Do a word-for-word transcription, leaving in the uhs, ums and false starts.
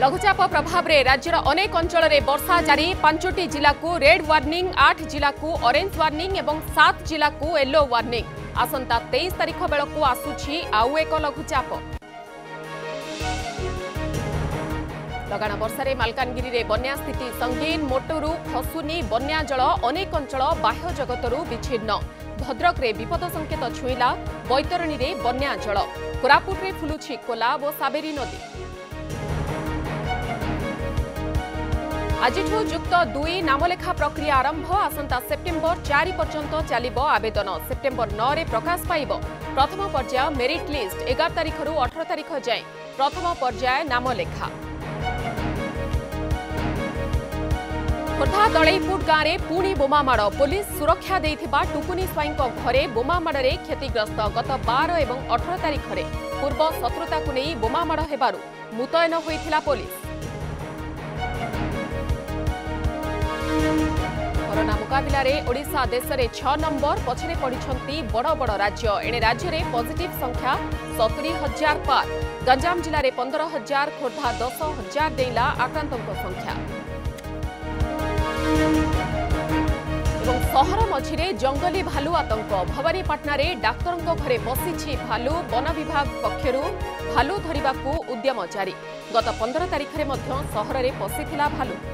लघुचाप प्रभाव में राज्यर अनेक अंचल में वर्षा जारी। पांचटी जिला को रेड वार्निंग, आठ जिला को ऑरेंज वार्निंग और सात जिला को येलो वार्निंग। आसंता तेईस तारीख बेलू आसुछि आउ एक लघुचाप। लगाण वर्षा मालकानगिरी में बन्या स्थिति संगीन। मोटरू खसुनी बन्या जल अनेक अंचल बाह्य जगतरू विच्छिन्न। भद्रक रे विपद संकेत छुईला। बैतरणी रे बन्या जल। कोरापुट रे फुलुछि कोलाब और साबेरी नदी। आज युक्त दुई नामलेखा प्रक्रिया आरंभ। आसंता सेप्टेम्बर चार पर्यंत चलिबो आवेदन। सेप्टेम्बर नौ रे प्रकाश पाइब प्रथम पर्याय मेरिट लिस्ट। एगार तारीख रु अठारह तारीख जाए प्रथम पर्याय नामलेखा। खोर्धा दलईपुर गाँव में पुणी बोमामाड़। पुलिस सुरक्षा देइथिबा टुकुनी स्वाईं घरे बोमामाड़े क्षतिग्रस्त। गत बार और अठारह तारीख में पूर्व शत्रुता को नहीं बोमामाड़ हेबारु मुतयन होइथिला पुलिस। कोरोना मुकाबिला रे ओडिशा देश में छह नंबर पछरे पड़िछंती बड़ बड़ राज्य। एणे राज्य में पॉजिटिव संख्या सतुरी हजार पार। गंजाम जिले में पंद्रह हजार, खोर्धा दस हजार डेला आक्रांतों संख्या। एवं सहर मझिरे जंगली भालू आतंक। भवानीपाटना रे डाक्तरों घरे बसिछि भालू। वन विभाग पक्षरु भालू धरिबाकू उद्यम जारी। गत पंद्रह तारीख में सहर में पशिथिला भालू।